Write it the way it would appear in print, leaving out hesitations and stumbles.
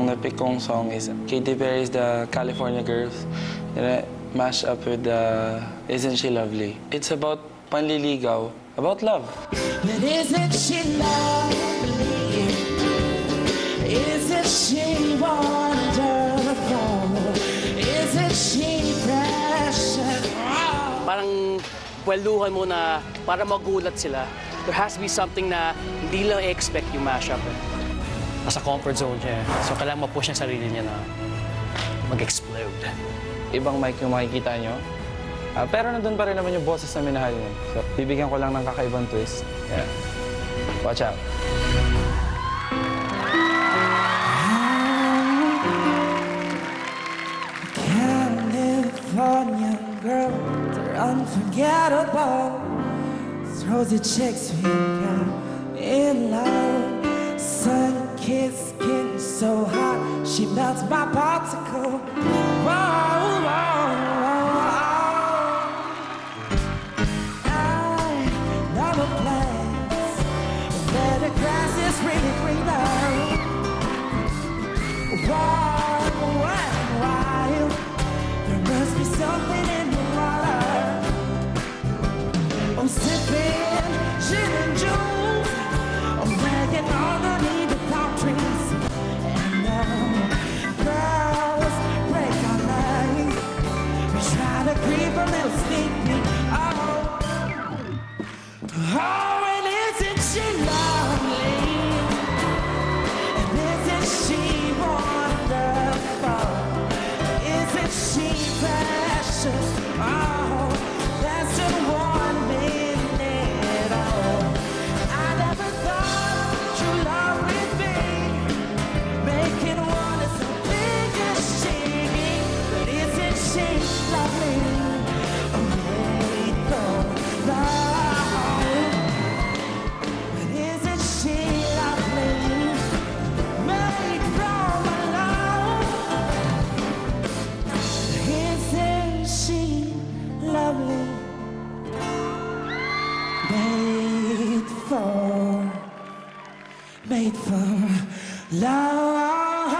napick kong song is Katy Perry's The California Girls. And mashed up with Isn't She Lovely? It's about panliligaw, about love. But isn't she lovely? Isn't she wonderful? Isn't she precious? Parang kweluhan mo na para magulat sila. There has to be something na hindi lang i-expect yung mashup. Nasa comfort zone siya. So kailangan ma-push yung sarili niya na mag-explode. Ibang mic yung makikita nyo. Pero nandun pa rin naman yung boses na minahal nyo. So, bibigyan ko lang ng kakaibang twist. Yeah. Watch out. California girl, they're unforgettable. Throws the chicks we got in love. Sun-kissed skin so hot, she melts my popsicle. Whoa, whoa, whoa. I know a place where the grass is really greener. Wild and wild, there must be something in the water. I'm sipping gin and juice, I'm wagging underneath the palm trees. And girls break our legs, we try to creep a little sneak peek. Oh, and isn't she lovely? And isn't she wonderful? Isn't she precious? Oh, that's the one minute. Oh, I never thought true love would be making one as so big as she. But isn't she lovely? Oh, made for love. But isn't she lovely? Made from love. Isn't she lovely? Made for love.